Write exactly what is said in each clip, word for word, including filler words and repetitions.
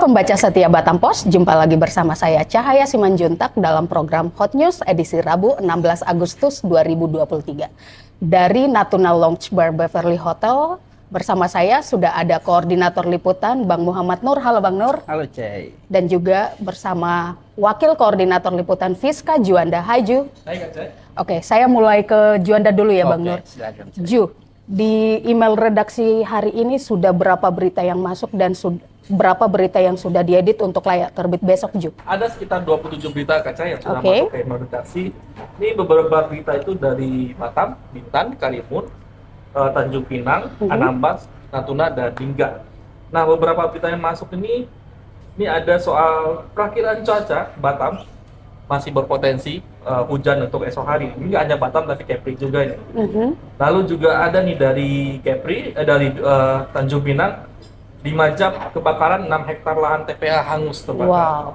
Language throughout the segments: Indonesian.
pembaca setia Batam Post, jumpa lagi bersama saya Cahaya Simanjuntak dalam program Hot News edisi Rabu enam belas Agustus dua ribu dua puluh tiga. Dari Natuna Lounge Bar Beverly Hotel, bersama saya sudah ada Koordinator Liputan Bang Muhammad Nur. Halo Bang Nur. Halo Cai. Dan juga bersama Wakil Koordinator Liputan Fiska Juanda. Hai Ju. Hai Kak Cai. Oke, saya mulai ke Juanda dulu ya Bang Oke, Nur. silakan, Ju, di email redaksi hari ini sudah berapa berita yang masuk dan sudah berapa berita yang sudah diedit untuk layak terbit besok, Ju? Ada sekitar dua puluh tujuh berita Kaca yang sudah Oke. masuk ke email redaksi. Ini beberapa berita itu dari Batam, Bintan, Karimun, uh, Tanjung Pinang, Mhm. Anambas, Natuna, dan Lingga. Nah, beberapa berita yang masuk ini, ini ada soal perakiraan cuaca Batam masih berpotensi uh, hujan untuk esok hari. Ini nggak hanya Batam tapi Kepri juga ini. Mhm. Lalu juga ada nih dari Kepri, eh, dari uh, Tanjung Pinang, lima jam kebakaran enam hektar lahan T P A hangus terbakar. Wow.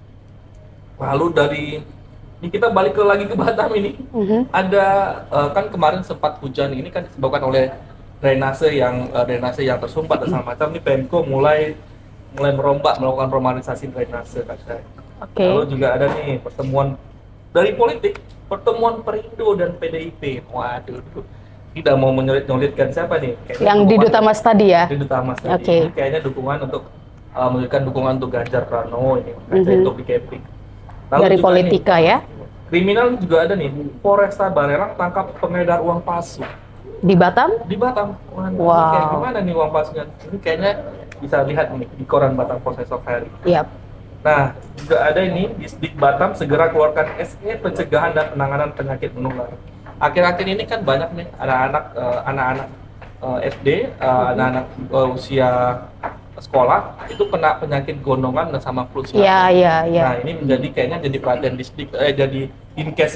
Lalu dari ini kita balik ke lagi ke Batam ini. Mhm. Ada uh, kan kemarin sempat hujan ini kan disebabkan oleh drainase yang uh, drainase yang tersumpat dan segala macam. Ini Pemko mulai mulai merombak melakukan normalisasi drainase Kak Syai. Oke. Lalu juga ada nih pertemuan dari politik, pertemuan Perindo dan P D I P. Waduh, tidak mau menyolit-nyolitkan siapa nih? Kayaknya Yang di dukungan- Duta Mas tadi ya? Di Duta Mas tadi. Oke. Ini kayaknya dukungan untuk uh, memberikan dukungan untuk Ganjar Pranowo ini, Kayaknya Mhm. untuk di Kepri. Lalu Dari juga Politika nih, ya? kriminal juga ada nih, Polresta Barelang tangkap pengedar uang palsu Di Batam? di Batam. Wah, ini Wow. kayak gimana nih uang palsunya? Ini kayaknya bisa lihat nih di koran Batam Post esok hari. Iya. Nah, juga ada ini, Disdik Batam segera keluarkan S E pencegahan dan penanganan penyakit menular. Akhir-akhir ini kan banyak nih anak-anak eh, anak-anak eh, S D, eh, anak-anak eh, usia sekolah itu kena penyakit gondongan dan sama flu. Iya, iya, iya. Nah, ini menjadi kayaknya jadi perhatian Disdik, eh jadi Dinkes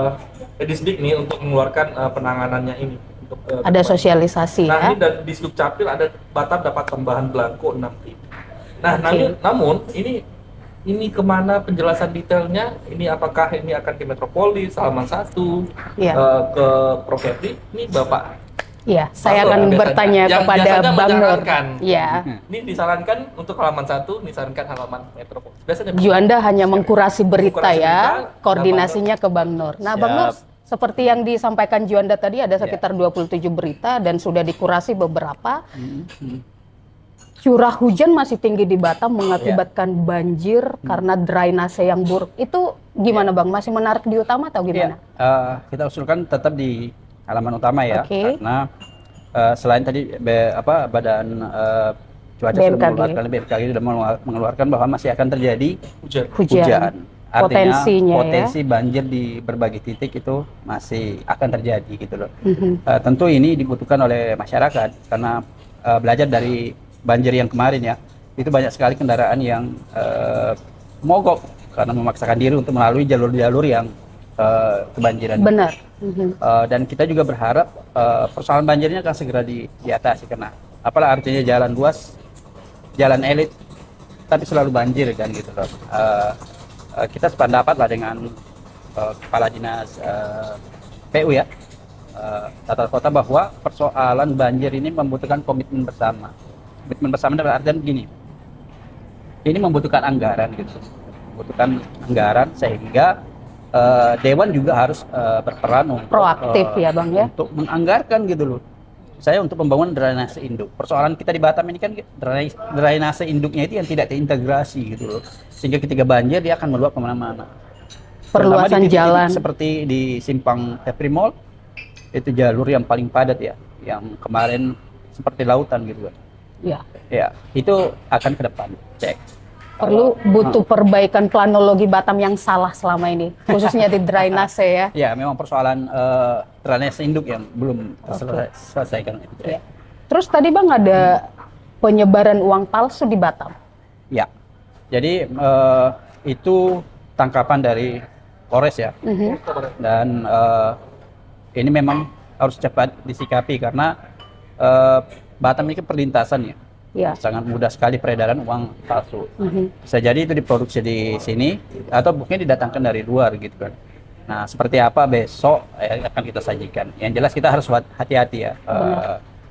eh, Disdik nih untuk mengeluarkan eh, penanganannya ini. Untuk, eh, Ada depan. sosialisasi Nah, ya? ini dari Disduk Capil ada Batam dapat tambahan belangko enam ribu. Nah, Oke. namun, namun ini ini kemana penjelasan detailnya? Ini apakah ini akan ke Metropolis, Halaman satu, Iya. eh, ke Prokepri? Ini Bapak. Iya, saya Bapak akan biasanya- bertanya yang kepada biasanya Bang Nur. menyarankan. Iya. Ini disarankan untuk Halaman satu, disarankan Halaman Metropolis. Biasanya Juanda hanya mengkurasi berita Mengkurasi ya, berita, koordinasinya ke Bang Nur. Nah, Bang Nur, Siap. seperti yang disampaikan Juanda tadi ada sekitar dua puluh tujuh berita dan sudah dikurasi beberapa. Mhm. Curah hujan masih tinggi di Batam mengakibatkan banjir karena drainase yang buruk. Itu gimana Bang? Masih menarik di utama atau gimana? Eh, kita usulkan tetap di halaman utama ya, Oke. karena eh, selain tadi be- apa badan eh, cuaca B M K G. sudah mengeluarkan B M K G sudah mengeluar- mengeluarkan bahwa masih akan terjadi hujan. Hujan. hujan. Artinya Potensinya ya. potensi banjir di berbagai titik itu masih akan terjadi gitu loh. Mhm. Eh, tentu ini dibutuhkan oleh masyarakat karena eh, belajar dari banjir yang kemarin ya, itu banyak sekali kendaraan yang eh, mogok karena memaksakan diri untuk melalui jalur-jalur yang eh, kebanjiran. Benar. Mhm. Eh, dan kita juga berharap eh, persoalan banjirnya akan segera di, diatasi karena apalah artinya jalan luas, jalan elit, tapi selalu banjir kan gitu loh. Eh, eh, kita sependapat lah dengan eh, kepala dinas eh, P U ya, eh, tata kota, bahwa persoalan banjir ini membutuhkan komitmen bersama. Komitmen bersama dalam artian begini, ini membutuhkan anggaran gitu, membutuhkan anggaran sehingga eh, Dewan juga harus eh, berperan untuk Proaktif eh, ya, Bang, ya? untuk menganggarkan gitu loh. Saya untuk pembangunan drainase induk. Persoalan kita di Batam ini kan drai- drainase induknya itu yang tidak terintegrasi gitu loh, sehingga ketika banjir dia akan meluap kemana-mana. Terutama Perluasan di titik-titik jalan. seperti di simpang Kepri Mall, itu jalur yang paling padat ya, yang kemarin seperti lautan gitu kan. Ya. Ya, itu akan ke depan. Cek. Perlu butuh perbaikan planologi Batam yang salah selama ini, khususnya di drainase ya. Ya, memang persoalan eh, drainase induk yang belum terselesaikan. Ya. Terus tadi Bang ada penyebaran uang palsu di Batam. Ya, jadi eh, itu tangkapan dari Polres ya, Mhm. dan eh, ini memang harus cepat disikapi karena eh, Batam ini kan perlintasan ya. Ya. Sangat mudah sekali peredaran uang palsu. Mhm. Bisa jadi itu diproduksi di sini atau mungkin didatangkan dari luar gitu kan. Nah, seperti apa besok eh, akan kita sajikan. Yang jelas kita harus hati-hati ya. Eh,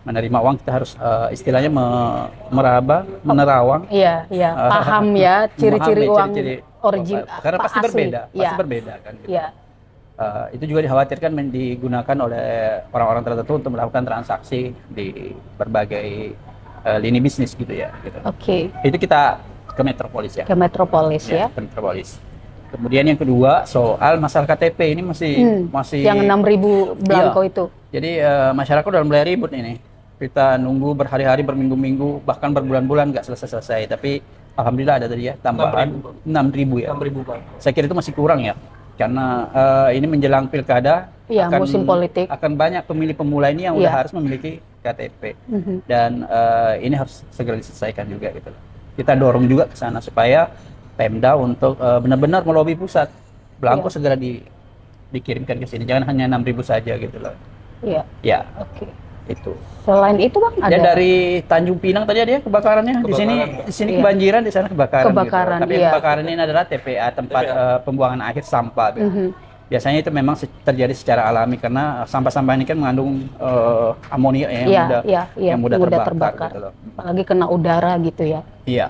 menerima uang kita harus uh, istilahnya me- meraba, menerawang. Iya, iya, uh, paham ya ciri-ciri memahami uang ciri-ciri origin karena apa, pasti asli. berbeda, pasti Iya. berbeda kan. Gitu. Iya. Uh, itu juga dikhawatirkan men- digunakan oleh orang-orang tertentu untuk melakukan transaksi di berbagai uh, lini bisnis gitu ya. Gitu. Oke. Itu kita ke Metropolis ya. Ke Metropolis ya. Ke Metropolis. Kemudian yang kedua soal masalah K T P ini masih Hmm, masih yang enam ribu belangko Iya. itu. Jadi uh, masyarakat udah mulai ribut ini. Kita nunggu berhari-hari, berminggu-minggu, bahkan berbulan-bulan nggak selesai-selesai. Tapi alhamdulillah ada tadi ya tambahan enam ribu ya. enam ribu Bang. Saya kira itu masih kurang ya. Karena uh, ini menjelang pilkada Iya, akan musim politik. akan banyak pemilih pemula ini yang udah Iya. harus memiliki K T P. Mhm. Dan uh, ini harus segera diselesaikan juga gitu. Kita dorong juga ke sana supaya Pemda untuk uh, benar-benar melobi pusat belangko Iya. segera di, dikirimkan ke sini. Jangan hanya enam ribu saja gitu loh. Iya. Ya, Oke. itu. Selain itu Bang ada Ya dari Tanjung Pinang tadi ada ya kebakarannya. Di sini Kebakaran. di sini Iya. kebanjiran, di sana kebakaran. Kebakaran, gitu. Tapi iya. kebakaran ini adalah T P A, tempat T P A. uh, pembuangan akhir sampah. gitu. Mhm. Biasanya itu memang se- terjadi secara alami karena sampah-sampah ini kan mengandung uh, amonia ya, yang Iya, mudah iya, iya, yang mudah, mudah terbakar. terbakar. Gitu loh. Apalagi kena udara gitu ya. Iya.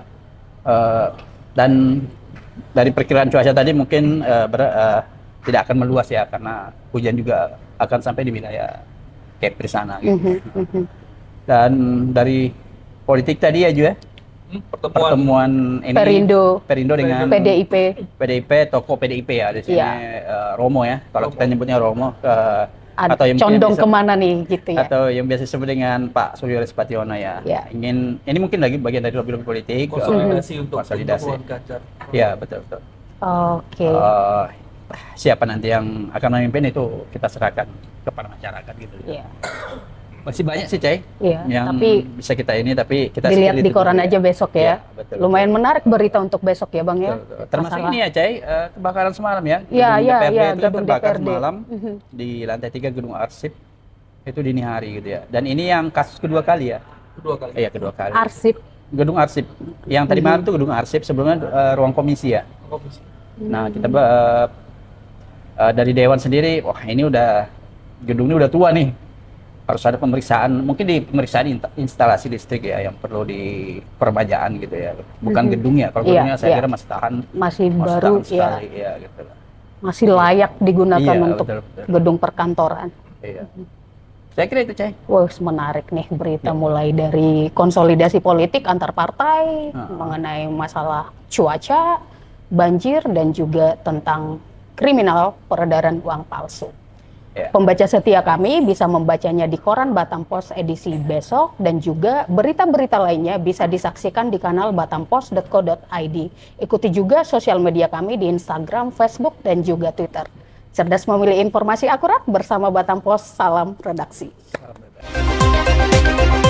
Uh, dan dari perkiraan cuaca tadi mungkin uh, ber- uh, tidak akan meluas ya karena hujan juga akan sampai di wilayah Kepri sana. Gitu. Mhm, mhm. Dan dari politik tadi ya juga Hmm, pertemuan pertemuan ini Perindo. Perindo dengan P D I P. P D I P, tokoh P D I P ya di sini Iya. uh, Romo ya. Kalau Romo. kita nyebutnya Romo uh, Ad- atau yang condong yang bisa- kemana nih gitu ya. atau yang biasa disebut dengan Pak Suryo Respationo ya. Iya. Ingin ini mungkin lagi bagian dari lobby-lobby politik. uh, konsolidasi untuk konsolidasi. untuk Ganjar. Ya, betul betul. Oke. Uh, siapa nanti yang akan memimpin itu kita serahkan kepada masyarakat gitu. Iya. Masih banyak sih, Cai. Iya, yang tapi bisa kita ini tapi kita dilihat spirit di itu koran dulu aja ya. besok ya. Iya, betul, Lumayan betul. menarik berita untuk besok ya Bang ya. Betul, betul. Termasuk Masalah- ini ya, Cai, eh, kebakaran semalam ya. Iya, Gedung iya, D P R D iya, itu kan gedung terbakar D P R D. semalam Mhm. di lantai tiga gedung arsip. Itu dini hari gitu ya. Dan ini yang kasus kedua kali ya. Kedua kali. Iya, kedua kali. Arsip. Gedung arsip. Yang tadi Mhm. malam itu gedung arsip, sebelumnya eh, ruang komisi ya. Komisi. Nah, kita eh, eh, dari dewan sendiri, wah ini udah gedung ini udah tua nih. Harus ada pemeriksaan, mungkin di pemeriksaan in- instalasi listrik ya yang perlu di permajaan gitu ya. Bukan Mhm. gedung ya. Kalau Iya, gedungnya saya iya. kira masih tahan, Masih masih baru tahan ya. sekali ya gitu. Masih layak digunakan Iya, untuk betul, betul. gedung perkantoran. Iya. Saya kira itu, Cai. Wah, menarik nih berita Ya. mulai dari konsolidasi politik antar partai Ah. mengenai masalah cuaca, banjir dan juga tentang kriminal peredaran uang palsu. Ya. Pembaca setia kami bisa membacanya di koran Batam Post edisi besok dan juga berita-berita lainnya bisa disaksikan di kanal batampos dot co dot i d. Ikuti juga sosial media kami di Instagram, Facebook dan juga Twitter. Cerdas memilih informasi akurat bersama Batam Post. Salam redaksi. Salam bebas.